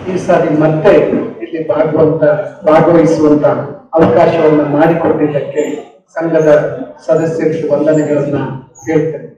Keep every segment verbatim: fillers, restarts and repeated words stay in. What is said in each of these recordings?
ಈ ಸಾರಿ ಮತ್ತೆ ಇಲ್ಲಿ ಭಾಗವಂತ ಭಾಗವಹಿಸುವಂತ ಅವಕಾಶವನ್ನು ಮಾಡಿಕೊಟ್ಟಿದ್ದಕ್ಕೆ ಸಂಘದ ಸದಸ್ಯರಿಗೆ ವಂದನೆಗಳನ್ನ ಹೇಳ್ತೇನೆ.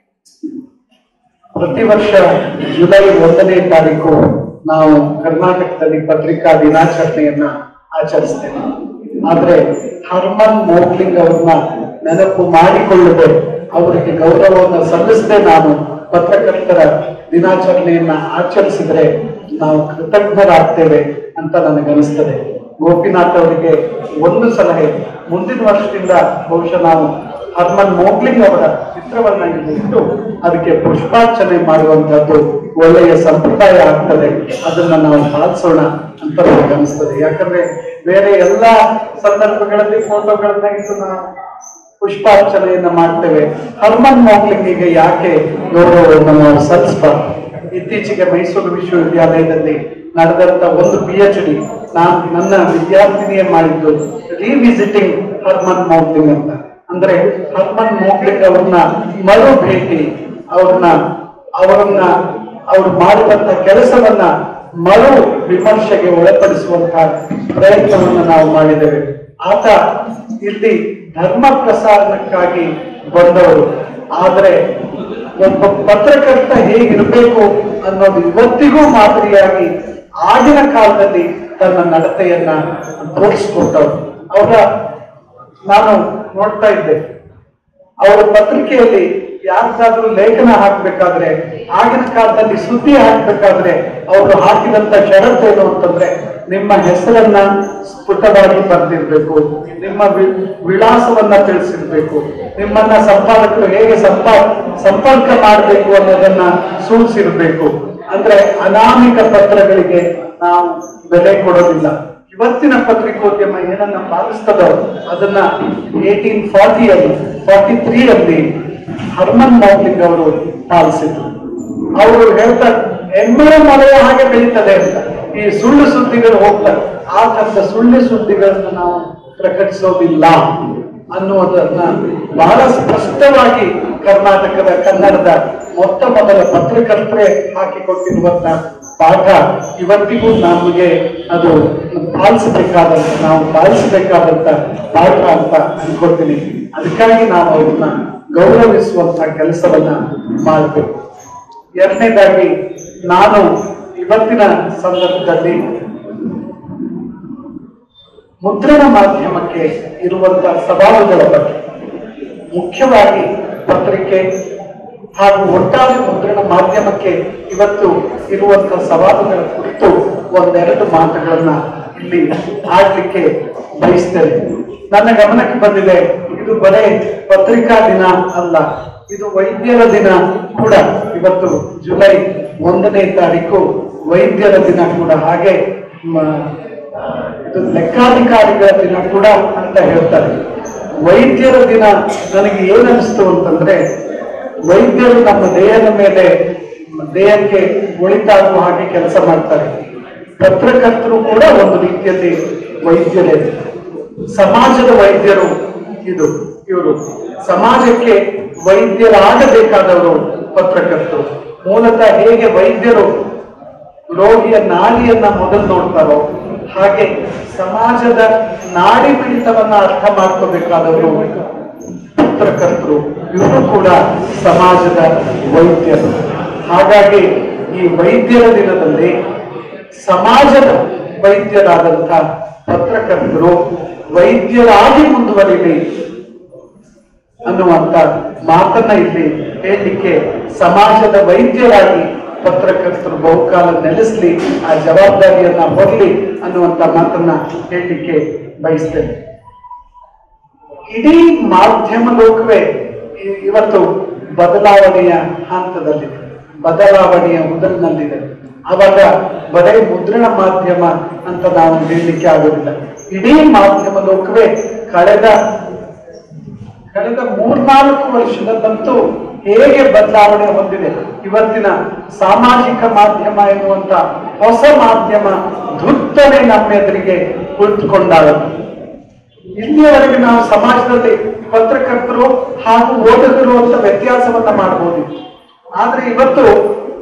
ಪ್ರತಿ ವರ್ಷ ಜುಲೈ ಒಂದನೇ ತಾರೀಕು ನಾವು ಕರ್ನಾಟಕದಲ್ಲಿ ಪತ್ರಿಕಾ ದಿನಾಚರಣೆಯನ್ನ ಆಚರಿಸ್ತೇವೆ. ಆದ್ರೆ ಹರ್ಮನ್ ಮೋಗ್ಲಿಂಗ್ ಅವ್ರನ್ನ ನೆನಪು ಮಾಡಿಕೊಳ್ಳದೆ ಅವರಿಗೆ ಗೌರವವನ್ನು ಸಲ್ಲಿಸದೆ ನಾನು ಪತ್ರಕರ್ತರ ದಿನಾಚರಣೆಯನ್ನ ಆಚರಿಸಿದ್ರೆ ನಾವು ಕೃತಜ್ಞರಾಗ್ತೇವೆ ಅಂತ ನನಗನಿಸ್ತದೆ. ಗೋಪಿನಾಥ್ ಅವರಿಗೆ ಒಂದು ಸಲಹೆ, ಮುಂದಿನ ವರ್ಷದಿಂದ ಬಹುಶಃ ನಾವು ಹರ್ಮನ್ ಮೋಗ್ಲಿಂಗ್ ಅವರ ಚಿತ್ರವನ್ನ ಇಟ್ಟು ಅದಕ್ಕೆ ಪುಷ್ಪಾರ್ಚನೆ ಮಾಡುವಂತದ್ದು ಒಳ್ಳೆಯ ಸಂಪ್ರದಾಯ ಆಗ್ತದೆ, ಅದನ್ನ ನಾವು ಪಾಲಿಸೋಣ ಅಂತ ನನಗೆ ಅನಿಸ್ತದೆ. ಯಾಕಂದ್ರೆ ಬೇರೆ ಎಲ್ಲಾ ಸಂದರ್ಭಗಳಲ್ಲಿ ಫೋಟೋಗಳನ್ನ ಇಟ್ಟು ನಾವು ಪುಷ್ಪಾರ್ಚನೆಯನ್ನ ಮಾಡ್ತೇವೆ, ಹರ್ಮನ್ ಮೋಗ್ಲಿಂಗಿಗೆ ಯಾಕೆ ಗೌರವವನ್ನು ನಾವು ಸಲ್ಲಿಸಬಾರ್ದು? ಇತ್ತೀಚೆಗೆ ಮೈಸೂರು ವಿಶ್ವವಿದ್ಯಾಲಯದಲ್ಲಿ ನಡೆದಂತ ಒಂದು ಪಿ ಎಚ್ ಡಿ ನಾನು ನನ್ನ ವಿದ್ಯಾರ್ಥಿನಿಯೇ ಮಾಡಿದ್ದು ರಿವಿಸಿಟಿಂಗ್ ಹರ್ಮನ್ ಮೋಗ್ಲಿಂಗ್ ಅಂತ. ಅಂದ್ರೆ ಹರ್ಮನ್ ಮೋಗ್ಲಿಂಗ್ ಅವ್ರನ್ನ ಮರು ಭೇಟಿ, ಅವ್ರನ್ನ ಅವರನ್ನ ಅವ್ರು ಮಾಡಿದಂತ ಕೆಲಸವನ್ನ ಮರು ವಿಮರ್ಶೆಗೆ ಒಳಪಡಿಸುವಂತಹ ಪ್ರಯತ್ನವನ್ನು ನಾವು ಮಾಡಿದ್ದೇವೆ. ಆತ ಇಲ್ಲಿ ಧರ್ಮ ಪ್ರಸಾರಕ್ಕಾಗಿ ಬಂದವರು, ಆದ್ರೆ ಒಬ್ಬ ಪತ್ರಕರ್ತ ಹೇಗಿರಬೇಕು ಅನ್ನೋದು ಇವತ್ತಿಗೂ ಮಾದರಿಯಾಗಿ ಆಗಿನ ಕಾಲದಲ್ಲಿ ತನ್ನ ನಡತೆಯನ್ನ ತೋರಿಸ್ಕೊಟ್ಟವರು. ಅವರ ನಾನು ನೋಡ್ತಾ ಇದ್ದೆ, ಅವರ ಪತ್ರಿಕೆಯಲ್ಲಿ ಯಾರಿಗಾದ್ರೂ ಲೇಖನ ಹಾಕ್ಬೇಕಾದ್ರೆ, ಆಗಿನ ಕಾಲದಲ್ಲಿ ಸುದ್ದಿ ಹಾಕ್ಬೇಕಾದ್ರೆ ಅವರು ಹಾಕಿದಂತ ಷರತ್ತೇನು ಅಂತಂದ್ರೆ, ನಿಮ್ಮ ಹೆಸರನ್ನ ಸ್ಫುಟವಾಗಿ ಬರೆದಿರ್ಬೇಕು, ನಿಮ್ಮ ವಿಳಾಸವನ್ನ ತಿಳಿಸಿರ್ಬೇಕು, ನಿಮ್ಮನ್ನ ಸಂಪಾದಕರು ಹೇಗೆ ಸಂಪಾ ಸಂಪರ್ಕ ಮಾಡಬೇಕು ಅನ್ನೋದನ್ನ ಸೂಚಿಸಿರ್ಬೇಕು. ಅಂದ್ರೆ ಅನಾಮಿಕ ಪತ್ರಗಳಿಗೆ ನಾವು ಬೆಲೆ ಕೊಡೋದಿಲ್ಲ. ಇವತ್ತಿನ ಪತ್ರಿಕೋದ್ಯಮ ಏನನ್ನ ಪಾಲಿಸ್ತದೋ ಅದನ್ನ ಏಟೀನ್ ಫಾರ್ಟಿಯಲ್ಲಿ ಫಾರ್ಟಿ ತ್ರೀ ಅಲ್ಲಿ ಹರ್ಮನ್ ಮೋಗ್ಲಿಂಗ್ ಅವರು ಪಾಲಿಸಿದ್ರು. ಅವರು ಹೇಳ್ತಾರೆ, ಎಮ್ಮೆ ಮಳೆಯ ಹಾಗೆ ಬೆಳೀತದೆ ಅಂತ. ಈ ಸುಳ್ಳು ಸುದ್ದಿಗಳು ಹೋಗ್ತಾರೆ, ಆ ತರದ ಸುಳ್ಳು ಸುದ್ದಿಗಳನ್ನು ನಾವು ಪ್ರಕಟಿಸೋದಿಲ್ಲ ಅನ್ನುವುದನ್ನ ಬಹಳ ಸ್ಪಷ್ಟವಾಗಿ ಕರ್ನಾಟಕದ ಕನ್ನಡದ ಮೊತ್ತ ಮೊದಲ ಪತ್ರಕರ್ತರೆ ಹಾಕಿಕೊಟ್ಟಿರುವಂತ ಪಾಠ ಇವತ್ತಿಗೂ ನಮಗೆ ಅದು ಪಾಲಿಸಬೇಕಾದಂತ ನಾವು ಪಾಲಿಸಬೇಕಾದಂತ ಪಾಠ ಅಂತ ಅನ್ಕೊಳ್ತೀನಿ. ಅದಕ್ಕಾಗಿ ನಾವು ಅವ್ರನ್ನ ಗೌರವಿಸುವಂತ ಕೆಲಸವನ್ನ ಮಾಡಬೇಕು. ಎರಡನೇದಾಗಿ ನಾನು ಇವತ್ತಿನ ಸಂದರ್ಭದಲ್ಲಿ ಮುದ್ರಣ ಮಾಧ್ಯಮಕ್ಕೆ ಇರುವಂತಹ ಸವಾಲುಗಳ ಬಗ್ಗೆ, ಮುಖ್ಯವಾಗಿ ಪತ್ರಿಕೆ ಹಾಗೂ ಒಟ್ಟಾರೆ ಮುದ್ರಣ ಮಾಧ್ಯಮಕ್ಕೆ ಇವತ್ತು ಇರುವಂತಹ ಸವಾಲುಗಳ ಕುರಿತು ಒಂದೆರಡು ಮಾತುಗಳನ್ನ ಇಲ್ಲಿ ಆಡ್ಲಿಕ್ಕೆ ಬಯಸ್ತೇನೆ. ನನ್ನ ಗಮನಕ್ಕೆ ಬಂದಿದೆ, ಇದು ಬರೇ ಪತ್ರಿಕಾ ದಿನ ಅಲ್ಲ, ಇದು ವೈದ್ಯರ ದಿನ ಕೂಡ. ಇವತ್ತು ಜುಲೈ ಒಂದನೇ ತಾರೀಕು ವೈದ್ಯರ ದಿನ ಕೂಡ, ಹಾಗೆ ಇದು ಲೆಕ್ಕಾಧಿಕಾರಿಗಳ ದಿನ ಕೂಡ ಅಂತ ಹೇಳ್ತಾರೆ. ವೈದ್ಯರ ದಿನ ನನಗೆ ಏನನ್ನಿಸ್ತು ಅಂತಂದ್ರೆ, ವೈದ್ಯರು ನಮ್ಮ ದೇಹದ ಮೇಲೆ ದೇಹಕ್ಕೆ ಒಳಿತಾಗುವ ಹಾಗೆ ಕೆಲಸ ಮಾಡ್ತಾರೆ. ಪತ್ರಕರ್ತರು ಕೂಡ ಒಂದು ರೀತಿಯಲ್ಲಿ ವೈದ್ಯರೇ, ಸಮಾಜದ ವೈದ್ಯರು. ಇದು ಇವರು ಸಮಾಜಕ್ಕೆ ವೈದ್ಯರಾಗಬೇಕಾದವರು ಪತ್ರಕರ್ತರು. ಮೂಲತಃ ಹೇಗೆ ವೈದ್ಯರು ರೋಗಿಯ ನಾಡಿಯನ್ನ ಮೊದಲು ನೋಡ್ತಾರೋ ಹಾಗೆ ಸಮಾಜದ ನಾಡಿ ಮಿಡಿತವನ್ನ ಅರ್ಥ ಮಾಡ್ಕೋಬೇಕಾದವರು ಪತ್ರಕರ್ತರು. ಇವರು ಕೂಡ ಸಮಾಜದ ವೈದ್ಯರು. ಹಾಗಾಗಿ ಈ ವೈದ್ಯರ ದಿನದಲ್ಲಿ ಸಮಾಜದ ವೈದ್ಯರಾದಂಥ ಪತ್ರಕರ್ತರು ವೈದ್ಯರಾಗಿ ಮುಂದುವರಿಲಿ ಅನ್ನುವಂತ ಮಾತನ್ನ ಇಲ್ಲಿ ಹೇಳಲಿಕ್ಕೆ, ಸಮಾಜದ ವೈದ್ಯರಾಗಿ ಪತ್ರಕರ್ತರು ಬಹುಕಾಲ ನೆಲೆಸಲಿ, ಆ ಜವಾಬ್ದಾರಿಯನ್ನ ಹೊರಲಿ ಅನ್ನುವಂತ ಮಾತನ್ನ ಹೇಳಲಿಕ್ಕೆ ಬಯಸ್ತೇನೆ. ಇಡೀ ಮಾಧ್ಯಮ ಲೋಕವೇ ಇವತ್ತು ಬದಲಾವಣೆಯ ಹಂತದಲ್ಲಿದೆ, ಬದಲಾವಣೆಯ ಮೊದಲಿನಲ್ಲಿದೆ. ಆವಾಗ ಬರೀ ಮುದ್ರಣ ಮಾಧ್ಯಮ ಅಂತ ನಾವು ಹೇಳಲಿಕ್ಕೆ ಆಗೋದಿಲ್ಲ. ಇಡೀ ಮಾಧ್ಯಮ ಲೋಕವೇ ಕಳೆದ ಕಳೆದ ಮೂರ್ನಾಲ್ಕು ವರ್ಷದಂತೂ ಹೇಗೆ ಬದಲಾವಣೆ ಹೊಂದಿದೆ. ಇವತ್ತಿನ ಸಾಮಾಜಿಕ ಮಾಧ್ಯಮ ಎನ್ನುವಂತ ಹೊಸ ಮಾಧ್ಯಮ ಧುತ್ತನೆ ನಮ್ಮೆದುರಿಗೆ ಕುಳಿತುಕೊಂಡಾಗ, ಇಲ್ಲಿಯವರೆಗೆ ನಾವು ಸಮಾಜದಲ್ಲಿ ಪತ್ರಕರ್ತರು ಹಾಗೂ ಓದುಗರು ಅಂತ ವ್ಯತ್ಯಾಸವನ್ನ ಮಾಡಬಹುದು. ಆದ್ರೆ ಇವತ್ತು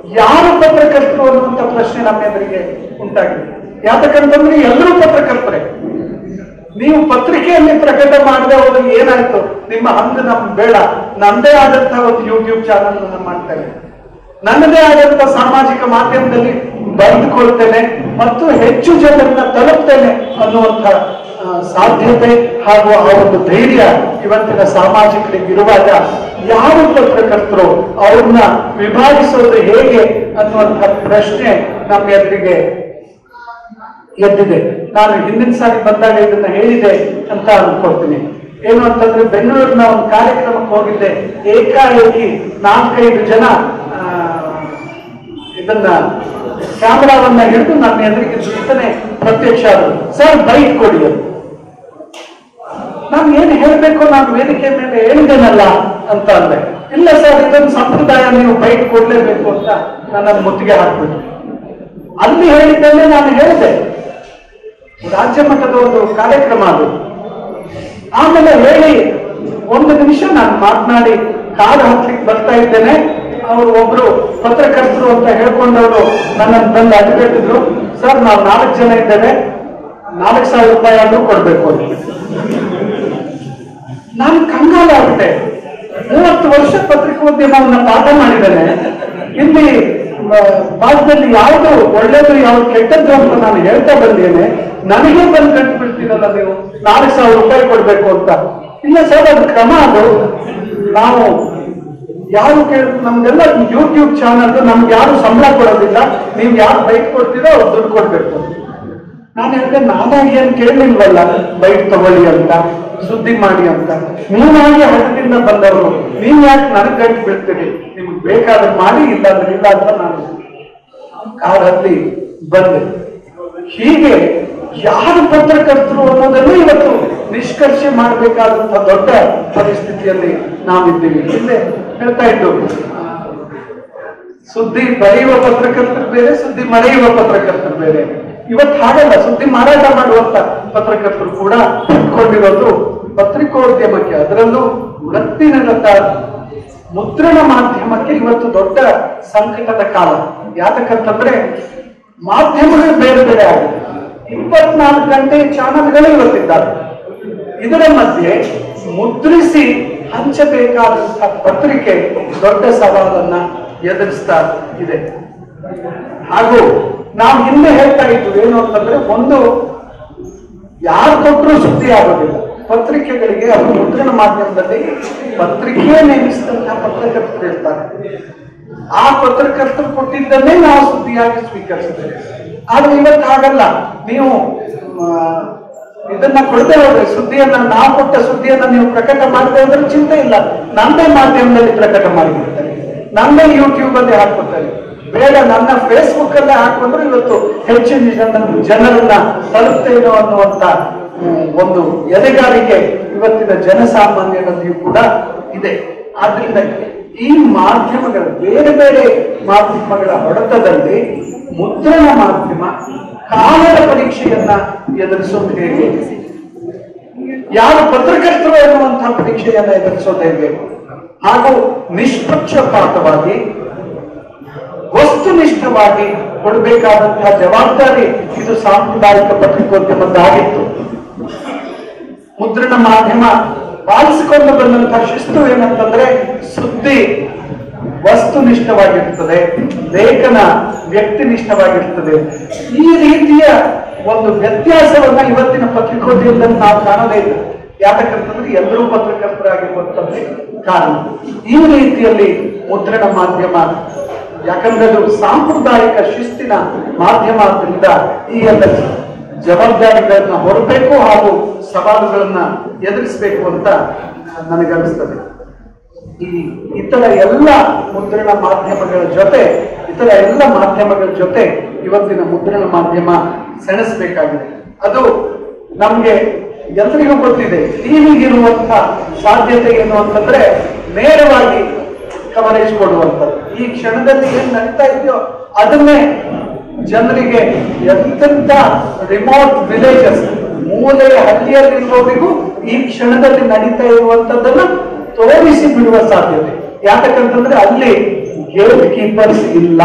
ಯಾರು ಪತ್ರಕರ್ತರು ಅನ್ನುವಂಥ ಪ್ರಶ್ನೆ ನಮ್ಮ ಎದುರಿಗೆ ಉಂಟಾಗಿದೆ. ಯಾತಕ್ಕಂತಂದ್ರೆ ಎಲ್ಲರೂ ಪತ್ರಕರ್ತರೆ. ನೀವು ಪತ್ರಿಕೆಯಲ್ಲಿ ಪ್ರಕಟ ಮಾಡದೆ ಹೋದ್ರೆ ಏನಾಯ್ತು? ನಿಮ್ಮ ಹಂಗ ನಮ್ಗೆ ಬೇಡ, ನಂದೇ ಆದಂತಹ ಒಂದು ಯೂಟ್ಯೂಬ್ ಚಾನಲ್ ಅನ್ನು ಮಾಡ್ತೇನೆ, ನನ್ನದೇ ಆದಂತಹ ಸಾಮಾಜಿಕ ಮಾಧ್ಯಮದಲ್ಲಿ ಬರೆದುಕೊಳ್ತೇನೆ ಮತ್ತು ಹೆಚ್ಚು ಜನರನ್ನ ತಲುಪ್ತೇನೆ ಅನ್ನುವಂಥ ಸಾಧ್ಯತೆ ಹಾಗೂ ಆ ಒಂದು ಧೈರ್ಯ ಇವತ್ತಿನ ಸಾಮಾಜಿಕರಿಗೆ ಇರುವಾಗ ಯಾವ ಪತ್ರಕರ್ತರು ಅವ್ರನ್ನ ವಿಭಾಗಿಸೋದು ಹೇಗೆ ಅನ್ನುವಂಥ ಪ್ರಶ್ನೆ ನಮ್ಮ ಎದುರಿಗೆ ಎದ್ದಿದೆ. ನಾನು ಹಿಂದಿನ ಸಾರಿ ಬಂದಾಗ ಇದನ್ನ ಹೇಳಿದೆ ಅಂತ ಅನ್ಕೊಳ್ತೀನಿ. ಏನು ಅಂತಂದ್ರೆ, ಬೆಂಗಳೂರಿನ ಒಂದು ಕಾರ್ಯಕ್ರಮಕ್ಕೆ ಹೋಗಿದ್ದೆ. ಏಕಾಏಕಿ ನಾಲ್ಕೈದು ಜನ ಇದನ್ನ ಕ್ಯಾಮರಾವನ್ನ ಹಿಡಿದು ನನ್ನ ಎದುರಿಗೆ ಜೊತೆನೆ ಪ್ರತ್ಯಕ್ಷ ಆದರು. ಸರ್ ಬೈಟ್ ಕೊಡಿ ಅಂತ. ನಾನು ಏನು ಹೇಳಬೇಕು, ನಾನು ವೇದಿಕೆ ಮೇಲೆ ಹೇಳಿದ್ದೇನಲ್ಲ ಅಂತ ಅಂದೆ. ಇಲ್ಲ ಸರ್, ಇದೊಂದು ಸಂಪ್ರದಾಯ, ನೀವು ಬೈಟ್ ಕೊಡ್ಲೇಬೇಕು ಅಂತ ನನ್ನ ಮುತ್ತಿಗೆ ಹಾಕ್ಬಿಟ್ಟು ಅಲ್ಲಿ ಹೇಳಿದ್ದನ್ನೇ ನಾನು ಹೇಳಿದೆ. ರಾಜ್ಯ ಮಟ್ಟದ ಒಂದು ಕಾರ್ಯಕ್ರಮ ಅದು. ಆಮೇಲೆ ಹೇಳಿ ಒಂದು ನಿಮಿಷ ನಾನು ಮಾತನಾಡಿ ಕಾಲು ಹತ್ಲಿಕ್ಕೆ ಬರ್ತಾ ಇದ್ದೇನೆ. ಅವರು ಒಬ್ರು ಪತ್ರಕರ್ತರು ಅಂತ ಹೇಳ್ಕೊಂಡವರು ನನ್ನನ್ನು ಬಂದು ಅಡ್ಡಗಟ್ಟಿದ್ರು. ಸರ್, ನಾವು ನಾಲ್ಕು ಜನ ಇದ್ದೇವೆ, ನಾಲ್ಕು ಸಾವಿರ ರೂಪಾಯಿ ಆದ್ರೂ ಕೊಡ್ಬೇಕು ಅಂತ. ನಾನು ಕಂಗಾಲ ಆಗ್ಬಿಟ್ಟೆ. ಮೂವತ್ತು ವರ್ಷ ಪತ್ರಿಕೋದ್ಯಮವನ್ನ ಪಾಠ ಮಾಡಿದ್ದೇನೆ. ಇಲ್ಲಿ ಭಾಗದಲ್ಲಿ ಯಾವುದು ಒಳ್ಳೇದು ಯಾವ್ದು ಕೆಟ್ಟದ್ದು ಅಂತ ನಾನು ಹೇಳ್ತಾ ಬಂದೇನೆ. ನನಗೆ ಬಂದು ಕಂಡು ಬಿಡ್ತೀರಲ್ಲ ನೀವು, ನಾಲ್ಕು ಸಾವಿರ ರೂಪಾಯಿ ಕೊಡ್ಬೇಕು ಅಂತ. ಇಲ್ಲ ಸರ್, ಅದು ಕ್ರಮ. ಅದು ನಾವು ಯಾರು ಕೇಳ, ನಮ್ಗೆಲ್ಲ ಯೂಟ್ಯೂಬ್ ಚಾನಲ್, ನಮ್ಗೆ ಯಾರು ಸಂಬಳ ಕೊಡೋದಿಲ್ಲ, ನೀವು ಯಾರು ಬೈಟ್ ಕೊಡ್ತೀರೋ ಅವ್ರು ದುಡ್ಡು ಕೊಡ್ಬೇಕು. ನಾನು ಹೇಳಿದೆ, ನಾನಾಗಿ ಏನ್ ಕೇಳಲಿಲ್ವಲ್ಲ ಬೈಟ್ ತಗೊಳ್ಳಿ ಅಂತ, ಸುದ್ದಿ ಮಾಡಿ ಅಂತ. ನೀವಾಗಿ ಹಣದಿಂದ ಬಂದವರು, ನೀವ್ ಯಾಕೆ ನನಗ್ ಗಂಟು ಬಿಡ್ತೀರಿ? ನಿಮ್ಗೆ ಬೇಕಾದ್ರೆ ಮಾಡಿ, ಇಲ್ಲ ಅಂದ್ರೆ ಇಲ್ಲ ಅಂತ ನಾನು ಕಾರ್ ಹತ್ತಿ ಬಂದೆ. ಹೀಗೆ ಯಾರು ಪತ್ರಕರ್ತರು ಅನ್ನೋದನ್ನು ಇವತ್ತು ನಿಷ್ಕರ್ಷೆ ಮಾಡಬೇಕಾದಂತಹ ದೊಡ್ಡ ಪರಿಸ್ಥಿತಿಯಲ್ಲಿ ನಾವಿದ್ದೀವಿ. ಹಿಂದೆ ಹೇಳ್ತಾ ಇದ್ದು, ಸುದ್ದಿ ಬರೆಯುವ ಪತ್ರಕರ್ತರು ಬೇರೆ, ಸುದ್ದಿ ಮರೆಯುವ ಪತ್ರಕರ್ತರು ಬೇರೆ. ಇವತ್ತು ಹಾಗಲ್ಲ. ಸುದ್ದಿ ಮಾರಾಟ ಮಾಡುವಂತ ಪತ್ರಕರ್ತರು ಕೂಡ ಇಟ್ಕೊಂಡಿರೋದು ಪತ್ರಿಕೋದ್ಯಮಕ್ಕೆ, ಅದರಲ್ಲೂ ವೃತ್ತಿನಿರತ ಮುದ್ರಣ ಮಾಧ್ಯಮಕ್ಕೆ ಇವತ್ತು ದೊಡ್ಡ ಸಂಕಟದ ಕಾಲ. ಯಾತಕ್ಕಂತಂದ್ರೆ ಮಾಧ್ಯಮಗಳು ಬೇರೆ ಬೇರೆ ಆಗಿದೆ. ಇಪ್ಪತ್ನಾಲ್ಕು ಗಂಟೆ ಚಾನಲ್ಗಳು ಇವತ್ತಿದ್ದಾರೆ. ಇದರ ಮಧ್ಯೆ ಮುದ್ರಿಸಿ ಹಂಚಬೇಕಾದಂತಹ ಪತ್ರಿಕೆ ದೊಡ್ಡ ಸವಾಲನ್ನ ಎದುರಿಸ್ತಾ ಇದೆ. ಹಾಗೂ ನಾವು ಹಿಂದೆ ಹೇಳ್ತಾ ಇದ್ವಿ ಏನು ಅಂತಂದ್ರೆ, ಒಂದು ಯಾರು ಕೊಟ್ಟರು ಸುದ್ದಿ ಆಗೋದಿಲ್ಲ. ಪತ್ರಿಕೆಗಳಿಗೆ ಅವರು ಮುದ್ರಣ ಮಾಧ್ಯಮದಲ್ಲಿ ಪತ್ರಿಕೆ ನೇಮಿಸಿದಂತಹ ಪತ್ರಕರ್ತರು ಇರ್ತಾರೆ. ಆ ಪತ್ರಕರ್ತರು ಕೊಟ್ಟಿದ್ದನ್ನೇ ನಾವು ಸುದ್ದಿಯಾಗಿ ಸ್ವೀಕರಿಸ್ತೇವೆ. ಆದ್ರೆ ಇವತ್ತು ಹಾಗಲ್ಲ. ನೀವು ಇದನ್ನ ಕೊಡದೆ ಹೋದ್ರೆ, ಸುದ್ದಿಯನ್ನ ನಾವು ಕೊಟ್ಟ ಸುದ್ದಿಯನ್ನ ನೀವು ಪ್ರಕಟ ಮಾಡದೆ ಹೋದ್ರೆ ಚಿಂತೆ ಇಲ್ಲ, ನಂದೇ ಮಾಧ್ಯಮದಲ್ಲಿ ಪ್ರಕಟ ಮಾಡಿಬಿಡ್ತಾರೆ, ನಂದೇ ಯೂಟ್ಯೂಬ್ ಅಲ್ಲಿ ಹಾಕ್ಕೊಡ್ತಾರೆ. ಬೇಡ, ನನ್ನ ಫೇಸ್ಬುಕ್ ಅಲ್ಲೇ ಹಾಕೊಂಡ್ರೆ ಇವತ್ತು ಹೆಚ್ಚಿನ ಜನ ಜನರನ್ನ ತಲುಪ್ತೇನೋ ಅನ್ನುವಂತ ಒಂದು ಎದೆಗಾರಿಕೆ ಇವತ್ತಿನ ಜನಸಾಮಾನ್ಯರಲ್ಲಿಯೂ ಕೂಡ ಇದೆ. ಆದ್ರಿಂದ ಈ ಮಾಧ್ಯಮಗಳ ಬೇರೆ ಬೇರೆ ಮಾಧ್ಯಮಗಳ ಹೊಡೆತದಲ್ಲಿ ಮುದ್ರಣ ಮಾಧ್ಯಮ ಕಾಲದ ಪರೀಕ್ಷೆಯನ್ನ ಎದುರಿಸೋದು ಹೇಗೆ, ಯಾರು ಪತ್ರಕರ್ತರು ಎನ್ನುವಂತಹ ಪರೀಕ್ಷೆಯನ್ನ ಎದುರಿಸೋದು ಹೇಗೆ, ಹಾಗೂ ನಿಷ್ಪಕ್ಷಪಾತವಾಗಿ ವಸ್ತುನಿಷ್ಠವಾಗಿ ಕೊಡಬೇಕಾದಂತಹ ಜವಾಬ್ದಾರಿ ಇದು ಸಾಂಪ್ರದಾಯಿಕ ಪತ್ರಿಕೋದ್ಯಮದ್ದಾಗಿತ್ತು. ಮುದ್ರಣ ಮಾಧ್ಯಮ ಪಾಲಿಸಿಕೊಂಡು ಬಂದಂತಹ ಶಿಸ್ತು ಏನಂತಂದ್ರೆ, ಸುದ್ದಿ ವಸ್ತುನಿಷ್ಠವಾಗಿರ್ತದೆ, ಲೇಖನ ವ್ಯಕ್ತಿನಿಷ್ಠವಾಗಿರ್ತದೆ. ಈ ರೀತಿಯ ಒಂದು ವ್ಯತ್ಯಾಸವನ್ನ ಇವತ್ತಿನ ಪತ್ರಿಕೋದ್ಯಮದಲ್ಲಿ ನಾವು ಕಾಣದೇ ಇಲ್ಲ. ಯಾಕಂತಂದ್ರೆ ಎಲ್ಲರೂ ಪತ್ರಕರ್ತರಾಗಿರುವಂತದ್ದೇ ಕಾರಣ. ಈ ರೀತಿಯಲ್ಲಿ ಮುದ್ರಣ ಮಾಧ್ಯಮ, ಯಾಕಂದ್ರೆ ಅದು ಸಾಂಪ್ರದಾಯಿಕ ಶಿಸ್ತಿನ ಮಾಧ್ಯಮ ಆದ್ದರಿಂದ ಈ ಎಲ್ಲ ಜವಾಬ್ದಾರಿಗಳನ್ನ ಹೊರಬೇಕು ಹಾಗೂ ಸವಾಲುಗಳನ್ನ ಎದುರಿಸಬೇಕು ಅಂತ ನನಗನ್ನಿಸ್ತದೆ. ಈ ಇತರ ಎಲ್ಲ ಮುದ್ರಣ ಮಾಧ್ಯಮಗಳ ಜೊತೆ ಇತರ ಎಲ್ಲ ಮಾಧ್ಯಮಗಳ ಜೊತೆ ಇವತ್ತಿನ ಮುದ್ರಣ ಮಾಧ್ಯಮ ಸೆಣಸಬೇಕಾಗಿದೆ. ಅದು ನಮ್ಗೆ ಎಲ್ರಿಗೂ ಗೊತ್ತಿದೆ. ಟಿವಿಗಿರುವಂತ ಸಾಧ್ಯತೆ ಏನು ಅಂತಂದ್ರೆ ನೇರವಾಗಿ ಕವರೇಜ್ ಕೊಡುವಂಥದ್ದು. ಈ ಕ್ಷಣದಲ್ಲಿ ಏನ್ ನಡೀತಾ ಇದೆಯೋ ಅದನ್ನೇ ಜನರಿಗೆ, ಎಂತೆಂತ ರಿಮೋಟ್ ವಿಲೇಜಸ್, ಮೂಲೆಯ ಹಳ್ಳಿಯಲ್ಲಿರುವವರಿಗೂ ಈ ಕ್ಷಣದಲ್ಲಿ ನಡೀತಾ ಇರುವಂತದ್ದನ್ನ ತೋರಿಸಿ ಬಿಡುವ ಸಾಧ್ಯತೆ. ಯಾಕಂತಂದ್ರೆ ಅಲ್ಲಿ ಗೇಟ್ ಕೀಪರ್ಸ್ ಇಲ್ಲ.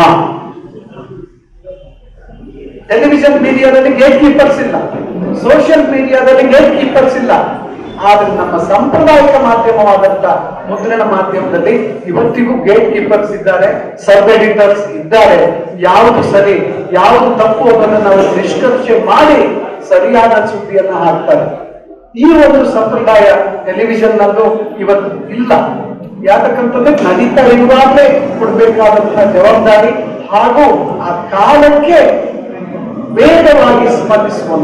ಟೆಲಿವಿಷನ್ ಮೀಡಿಯಾದಲ್ಲಿ ಗೇಟ್ ಕೀಪರ್ಸ್ ಇಲ್ಲ, ಸೋಷಿಯಲ್ ಮೀಡಿಯಾದಲ್ಲಿ ಗೇಟ್ ಕೀಪರ್ಸ್ ಇಲ್ಲ. ಆದ್ರೆ ನಮ್ಮ ಸಾಂಪ್ರದಾಯಿಕ ಮಾಧ್ಯಮವಾದಂತ ಮುದ್ರಣ ಮಾಧ್ಯಮದಲ್ಲಿ ಇವತ್ತಿಗೂ ಗೇಟ್ ಕೀಪರ್ಸ್ ಇದ್ದಾರೆ, ಸಬ್ ಎಡಿಟರ್ಸ್ ಇದ್ದಾರೆ. ಯಾವುದು ಸರಿ ಯಾವುದು ತಪ್ಪು ಅನ್ನೋದನ್ನು ನಾವು ನಿಷ್ಕರ್ಷೆ ಮಾಡಿ ಸರಿಯಾದ ಸುದ್ದಿಯನ್ನ ಹಾಕ್ತಾರೆ. ಈ ಒಂದು ಸಂಪ್ರದಾಯ ಟೆಲಿವಿಷನ್ ನಲ್ಲೂ ಇವತ್ತು ಇಲ್ಲ. ಯಾಕಂತಂದ್ರೆ ನಡೀತಾ ಇರುವಾಗಲೇ ಕೊಡ್ಬೇಕಾದಂತಹ ಜವಾಬ್ದಾರಿ ಹಾಗೂ ಆ ಕಾಲಕ್ಕೆ ವೇಗವಾಗಿ ಸ್ಪಂದಿಸುವಂತ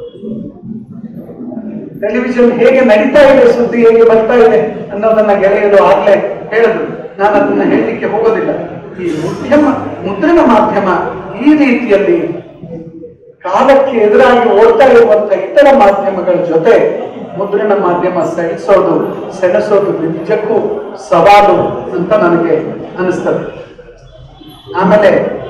ಟೆಲಿವಿಷನ್ ಹೇಗೆ ನಡೀತಾ ಇದೆ, ಸುದ್ದಿ ಹೇಗೆ ಬರ್ತಾ ಇದೆ ಅನ್ನೋದನ್ನ ಗೆಳೆಯರು ಆಗ್ಲೇ ಹೇಳಿದ್ರು. ನಾನು ಅದನ್ನ ಹೇಳಲಿಕ್ಕೆ ಹೋಗೋದಿಲ್ಲ. ಈ ಉದ್ಯಮ ಮುದ್ರಣ ಮಾಧ್ಯಮ ಈ ರೀತಿಯಲ್ಲಿ ಕಾಲಕ್ಕೆ ಎದುರಾಗಿ ಓಡ್ತಾ ಇರುವಂತಹ ಇತರ ಮಾಧ್ಯಮಗಳ ಜೊತೆ ಮುದ್ರಣ ಮಾಧ್ಯಮ ಸೆಣಸೋದು ಸೆಣಸೋದು ನಿಜಕ್ಕೂ ಸವಾಲು ಅಂತ ನನಗೆ ಅನಿಸ್ತದೆ. ಆಮೇಲೆ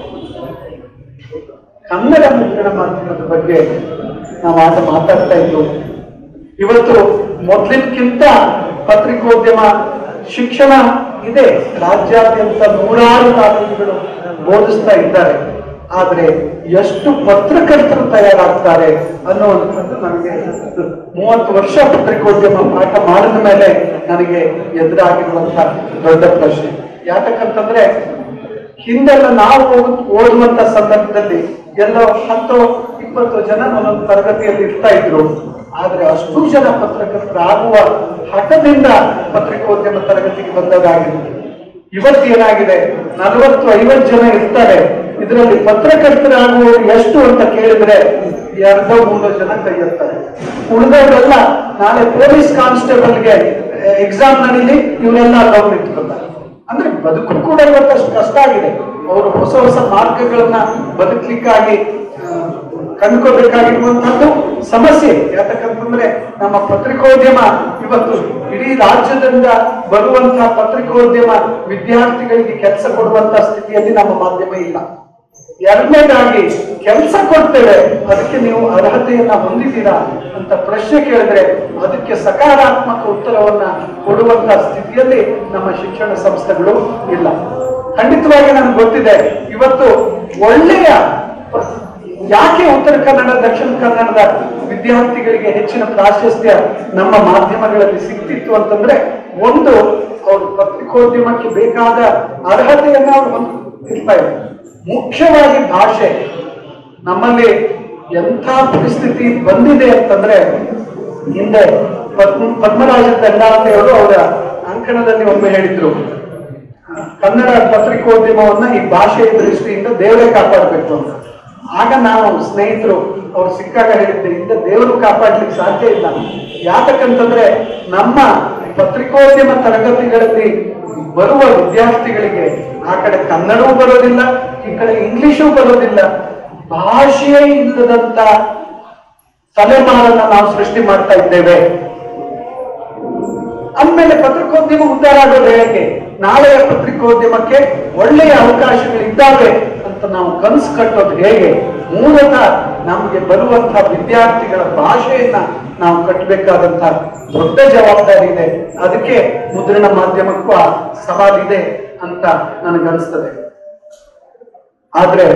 ಕನ್ನಡ ಮುದ್ರಣ ಮಾಧ್ಯಮದ ಬಗ್ಗೆ ನಾವು ಆಗ ಮಾತಾಡ್ತಾ ಇದ್ದು, ಇವತ್ತು ಮೊದಲಿನಕ್ಕಿಂತ ಪತ್ರಿಕೋದ್ಯಮ ಶಿಕ್ಷಣ ಇದೆ. ರಾಜ್ಯಾದ್ಯಂತ ನೂರಾರು ಕಾಲೇಜುಗಳು ಬೋಧಿಸ್ತಾ ಇದ್ದಾರೆ. ಆದ್ರೆ ಎಷ್ಟು ಪತ್ರಕರ್ತರು ತಯಾರಾಗ್ತಾರೆ ಅನ್ನುವಂಥದ್ದು ನನಗೆ ಮೂವತ್ತು ವರ್ಷ ಪತ್ರಿಕೋದ್ಯಮ ಪಾಠ ಮಾಡಿದ ಮೇಲೆ ನನಗೆ ಎದುರಾಗಿರುವಂತಹ ದೊಡ್ಡ ಪ್ರಶ್ನೆ. ಯಾಕಂತಂದ್ರೆ ಹಿಂದೆಲ್ಲ ನಾವು ಓದುವಂತ ಸಂದರ್ಭದಲ್ಲಿ ಎಲ್ಲೋ ಹತ್ತು ಇಪ್ಪತ್ತು ಜನ ಒಂದೊಂದು ತರಗತಿಯಲ್ಲಿ ಇರ್ತಾ ಇದ್ರು. ಆದ್ರೆ ಅಷ್ಟು ಜನ ಪತ್ರಕರ್ತರಾಗುವ ಹಠದಿಂದ ಪತ್ರಿಕೋದ್ಯಮ ತರಗತಿಗೆ ಬಂದದಾಗಿದೆ. ಇವತ್ತು ಏನಾಗಿದೆ, ನಲವತ್ತು ಐವತ್ತು ಜನ ಇರ್ತಾರೆ. ಇದರಲ್ಲಿ ಪತ್ರಕರ್ತರಾಗುವವರು ಎಷ್ಟು ಅಂತ ಕೇಳಿದ್ರೆ ಎರಡೋ ಮೂರು ಜನ ಕೈ ಎತ್ತಾರೆ. ಉಳಿದವರೆಲ್ಲ ನಾಳೆ ಪೊಲೀಸ್ ಕಾನ್ಸ್ಟೇಬಲ್ಗೆ ಎಕ್ಸಾಮ್ ನಡೀಲಿ ಇವರೆಲ್ಲ ಲವ್ ಇಟ್ಕೊತಾರೆ. ಅಂದ್ರೆ ಬದುಕು ಕೂಡ ಇವತ್ತಷ್ಟು ಕಷ್ಟ ಆಗಿದೆ. ಅವರು ಹೊಸ ಹೊಸ ಮಾರ್ಗಗಳನ್ನ ಬದುಕಲಿಕ್ಕಾಗಿ ಕಂಡುಕೋಬೇಕಾಗಿರುವಂತಹದ್ದು ಸಮಸ್ಯೆ. ಯಾಕಂತಂದ್ರೆ ನಮ್ಮ ಪತ್ರಿಕೋದ್ಯಮ ಇವತ್ತು ಇಡೀ ರಾಜ್ಯದಿಂದ ಬರುವಂತಹ ಪತ್ರಿಕೋದ್ಯಮ ವಿದ್ಯಾರ್ಥಿಗಳಿಗೆ ಕೆಲಸ ಕೊಡುವಂತಹ ಸ್ಥಿತಿಯಲ್ಲಿ ನಮ್ಮ ಮಾಧ್ಯಮ ಇಲ್ಲ. ಎರಡನೇದಾಗಿ ಕೆಲಸ ಕೊಡ್ತೇವೆ, ಅದಕ್ಕೆ ನೀವು ಅರ್ಹತೆಯನ್ನ ಹೊಂದಿದ್ದೀರಾ ಅಂತ ಪ್ರಶ್ನೆ ಕೇಳಿದ್ರೆ ಅದಕ್ಕೆ ಸಕಾರಾತ್ಮಕ ಉತ್ತರವನ್ನ ಕೊಡುವಂತಹ ಸ್ಥಿತಿಯಲ್ಲಿ ನಮ್ಮ ಶಿಕ್ಷಣ ಸಂಸ್ಥೆಗಳು ಇಲ್ಲ. ಖಂಡಿತವಾಗಿ ನನಗೆ ಗೊತ್ತಿದೆ, ಇವತ್ತು ಒಳ್ಳೆಯ ಯಾಕೆ ಉತ್ತರ ಕನ್ನಡ ದಕ್ಷಿಣ ಕನ್ನಡದ ವಿದ್ಯಾರ್ಥಿಗಳಿಗೆ ಹೆಚ್ಚಿನ ಪ್ರಾಶಸ್ತ್ಯ ನಮ್ಮ ಮಾಧ್ಯಮಗಳಲ್ಲಿ ಸಿಗ್ತಿತ್ತು ಅಂತಂದ್ರೆ, ಒಂದು ಅವರು ಪತ್ರಿಕೋದ್ಯಮಕ್ಕೆ ಬೇಕಾದ ಅರ್ಹತೆಯನ್ನ ಅವರು ಹೊಂದಿರ್ತಾ ಇದ್ದಾರೆ. ಮುಖ್ಯವಾಗಿ ಭಾಷೆ. ನಮ್ಮಲ್ಲಿ ಎಂಥ ಪರಿಸ್ಥಿತಿ ಬಂದಿದೆ ಅಂತಂದ್ರೆ, ಹಿಂದೆ ಪದ್ಮ ಪದ್ಮರಾಜ ದಂಡಾತೆಯವರು ಅವರ ಅಂಕಣದಲ್ಲಿ ಒಮ್ಮೆ ಹೇಳಿದ್ರು, ಕನ್ನಡ ಪತ್ರಿಕೋದ್ಯಮವನ್ನ ಈ ಭಾಷೆಯ ದೃಷ್ಟಿಯಿಂದ ದೇವರೇ ಕಾಪಾಡಬೇಕು ಅಂತ. ಆಗ ನಾವು ಸ್ನೇಹಿತರು ಅವ್ರು ಸಿಕ್ಕಾಗ ಹೇಳಿದ್ದೆ, ಇಂದ ದೇವರು ಕಾಪಾಡ್ಲಿಕ್ಕೆ ಸಾಧ್ಯ ಇಲ್ಲ. ಯಾಕಂತಂದ್ರೆ ನಮ್ಮ ಪತ್ರಿಕೋದ್ಯಮ ತರಗತಿಗಳಲ್ಲಿ ಬರುವ ವಿದ್ಯಾರ್ಥಿಗಳಿಗೆ ಆ ಕಡೆ ಕನ್ನಡವೂ ಬರೋದಿಲ್ಲ, ಈ ಕಡೆ ಇಂಗ್ಲಿಷೂ ಬರೋದಿಲ್ಲ. ಭಾಷೆಯೇ ಇಲ್ಲದಂತ ತಲೆಮಾರನ್ನ ನಾವು ಸೃಷ್ಟಿ ಮಾಡ್ತಾ ಇದ್ದೇವೆ. ಆಮೇಲೆ ಪತ್ರಿಕೋದ್ಯಮ ಉದ್ಧಾರ ಆಗೋದು ಹೇಗೆ? ನಾಳೆಯ ಪತ್ರಿಕೋದ್ಯಮಕ್ಕೆ ಒಳ್ಳೆಯ ಅವಕಾಶಗಳಿದ್ದಾವೆ ಅಂತ ನಾವು ಕನಸು ಕಟ್ಟೋದು ಹೇಗೆ? ಮೂಲತಃ ನಮಗೆ ಬರುವಂತಹ ವಿದ್ಯಾರ್ಥಿಗಳ ಭಾಷೆಯನ್ನ ನಾವು ಕಟ್ಟಬೇಕಾದಂತಹ ದೊಡ್ಡ ಜವಾಬ್ದಾರಿ ಇದೆ. ಅದಕ್ಕೆ ಮುದ್ರಣ ಮಾಧ್ಯಮಕ್ಕೂ ಆ ಸವಾಲಿದೆ ಅಂತ ನನಗನ್ಸ್ತದೆ. ಆದ್ರೆ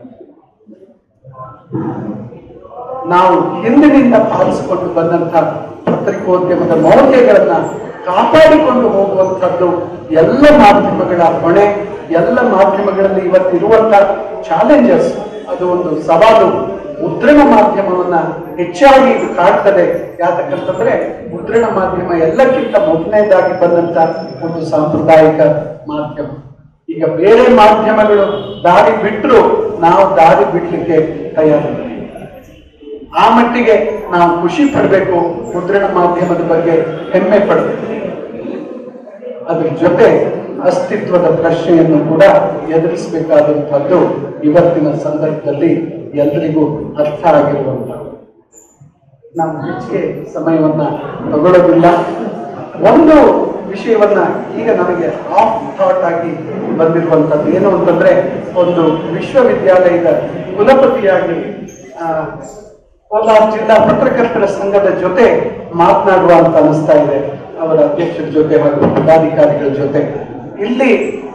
ನಾವು ಹಿಂದಿನಿಂದ ಪಾಲಿಸಿಕೊಂಡು ಬಂದಂತಹ ಪತ್ರಿಕೋದ್ಯಮದ ಮೌಲ್ಯಗಳನ್ನ ಕಾಪಾಡಿಕೊಂಡು ಹೋಗುವಂಥದ್ದು ಎಲ್ಲ ಮಾಧ್ಯಮಗಳ ಹೊಣೆ. ಎಲ್ಲ ಮಾಧ್ಯಮಗಳಲ್ಲಿ ಇವತ್ತಿರುವಂತಹ ಚಾಲೆಂಜಸ್, ಅದು ಒಂದು ಸವಾಲು. ಮುದ್ರಣ ಮಾಧ್ಯಮವನ್ನ ಹೆಚ್ಚಾಗಿ ಇದು ಕಾಡ್ತದೆ. ಯಾಕಂತಂದ್ರೆ ಮುದ್ರಣ ಮಾಧ್ಯಮ ಎಲ್ಲಕ್ಕಿಂತ ಮೊದಲನೇದಾಗಿ ಬಂದಂತ ಒಂದು ಸಾಂಪ್ರದಾಯಿಕ ಮಾಧ್ಯಮ. ಈಗ ಬೇರೆ ಮಾಧ್ಯಮಗಳು ದಾರಿ ಬಿಟ್ಟರು ನಾವು ದಾರಿ ಬಿಡ್ಲಿಕ್ಕೆ ತಯಾರಿಲ್ಲ. ಆ ಮಟ್ಟಿಗೆ ನಾವು ಖುಷಿ ಪಡಬೇಕು, ಮುದ್ರಣ ಮಾಧ್ಯಮದ ಬಗ್ಗೆ ಹೆಮ್ಮೆ ಪಡಬೇಕು. ಅದ್ರ ಜೊತೆ ಅಸ್ತಿತ್ವದ ಪ್ರಶ್ನೆಯನ್ನು ಕೂಡ ಎದುರಿಸಬೇಕಾದಂಥದ್ದು ಇವತ್ತಿನ ಸಂದರ್ಭದಲ್ಲಿ ಎಲ್ಲರಿಗೂ ಅರ್ಥ ಆಗಿರುವಂಥದ್ದು. ನಾವು ಹೆಚ್ಚಿಗೆ ಸಮಯವನ್ನ ತಗೊಳ್ಳೋದಿಲ್ಲ. ಒಂದು ವಿಷಯವನ್ನ ಈಗ ನನಗೆ ಆಫ್ ಥಾಟ್ ಆಗಿ ಬಂದಿರುವಂಥದ್ದು ಏನು ಅಂತಂದ್ರೆ, ಒಂದು ವಿಶ್ವವಿದ್ಯಾಲಯದ ಕುಲಪತಿಯಾಗಿ ಕೋಲಾರ ಜಿಲ್ಲಾ ಪತ್ರಕರ್ತರ ಸಂಘದ ಜೊತೆ ಮಾತನಾಡುವ ಅಂತ ಅನಿಸ್ತಾ ಇದೆ. ಅವರ ಅಧ್ಯಕ್ಷರ ಜೊತೆ ಹಾಗೂ ಪದಾಧಿಕಾರಿಗಳ ಜೊತೆ ಇಲ್ಲಿ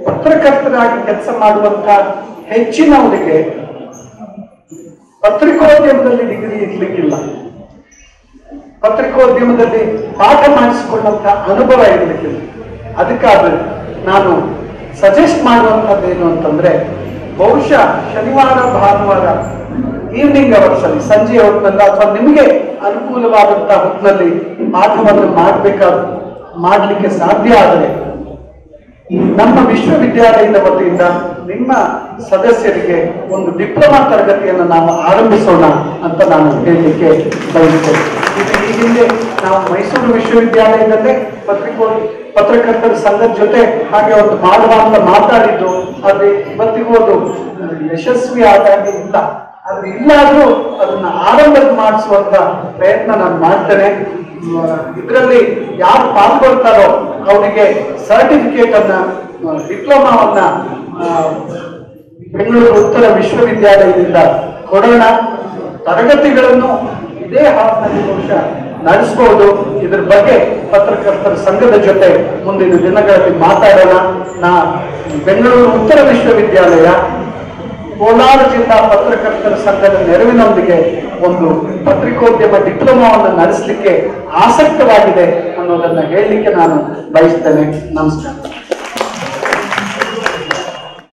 ಪತ್ರಕರ್ತರಾಗಿ ಕೆಲಸ ಮಾಡುವಂತ ಹೆಚ್ಚಿನವರಿಗೆ ಪತ್ರಿಕೋದ್ಯಮದಲ್ಲಿ ಡಿಗ್ರಿ ಇರ್ಲಿಕ್ಕಿಲ್ಲ, ಪತ್ರಿಕೋದ್ಯಮದಲ್ಲಿ ಪಾಠ ಮಾಡಿಸಿಕೊಂಡಂತ ಅನುಭವ ಇರಲಿಕ್ಕಿಲ್ಲ. ಅದಕ್ಕಾದ್ರೆ ನಾನು ಸಜೆಸ್ಟ್ ಮಾಡುವಂತದ್ದೇನು ಅಂತಂದ್ರೆ, ಬಹುಶಃ ಶನಿವಾರ ಭಾನುವಾರ ಈವ್ನಿಂಗ್ ಅವರ್ಸ್ ಅಲ್ಲಿ, ಸಂಜೆ ಹೊತ್ತಿನಲ್ಲ ಅಥವಾ ನಿಮಗೆ ಅನುಕೂಲವಾದಂತಹ ಹೊತ್ತಿನಲ್ಲಿ ಪಾಠವನ್ನು ಮಾಡಬೇಕಾದ ಮಾಡಲಿಕ್ಕೆ ಸಾಧ್ಯ ಆದರೆ ನಮ್ಮ ವಿಶ್ವವಿದ್ಯಾಲಯದ ವತಿಯಿಂದ ನಿಮ್ಮ ಸದಸ್ಯರಿಗೆ ಒಂದು ಡಿಪ್ಲೊಮಾ ತರಗತಿಯನ್ನು ನಾವು ಆರಂಭಿಸೋಣ ಅಂತ ನಾನು ಹೇಳಲಿಕ್ಕೆ ಬಯಸ್ತೇನೆ. ಇದು ಈ ಹಿಂದೆ ನಾವು ಮೈಸೂರು ವಿಶ್ವವಿದ್ಯಾಲಯದಲ್ಲೇ ಪತ್ರಿಕೋ ಪತ್ರಕರ್ತರ ಸಂಘದ ಜೊತೆ ಹಾಗೆ ಒಂದು ಮಾಡುವ ಅಂತ ಮಾತಾಡಿದ್ದು, ಆದ್ರೆ ಇವತ್ತಿಗೂ ಅದು ಯಶಸ್ವಿ ಆದಾಗಿ ಇಲ್ಲ. ಆದ್ರೆ ಇಲ್ಲಾದ್ರೂ ಅದನ್ನ ಆರಂಭ ಮಾಡಿಸುವಂತ ಪ್ರಯತ್ನ ನಾನು ಮಾಡ್ತೇನೆ. ಇದರಲ್ಲಿ ಯಾರು ಪಾಲ್ಗೊಳ್ತಾರೋ ಅವರಿಗೆ ಸರ್ಟಿಫಿಕೇಟ್ ಅನ್ನ, ಡಿಪ್ಲೊಮಾವನ್ನ ಬೆಂಗಳೂರು ಉತ್ತರ ವಿಶ್ವವಿದ್ಯಾಲಯದಿಂದ ಕೊಡೋಣ. ತರಗತಿಗಳನ್ನು ಇದೇ ಹಾಲ್ನಲ್ಲಿ ಬಹುಶಃ ನಡೆಸಬಹುದು. ಇದ್ರ ಬಗ್ಗೆ ಪತ್ರಕರ್ತರ ಸಂಘದ ಜೊತೆ ಮುಂದಿನ ದಿನಗಳಲ್ಲಿ ಮಾತಾಡೋಣ. ನಾ ಬೆಂಗಳೂರು ಉತ್ತರ ವಿಶ್ವವಿದ್ಯಾಲಯ ಕೋಲಾರ ಜಿಲ್ಲಾ ಪತ್ರಕರ್ತರ ಸಂಘದ ನೆರವಿನೊಂದಿಗೆ ಒಂದು ಪತ್ರಿಕೋದ್ಯಮ ಡಿಪ್ಲೊಮಾವನ್ನು ನಡೆಸಲಿಕ್ಕೆ ಆಸಕ್ತವಾಗಿದೆ ಅನ್ನೋದನ್ನ ಹೇಳಲಿಕ್ಕೆ ನಾನು ಬಯಸ್ತೇನೆ. ನಮಸ್ಕಾರ.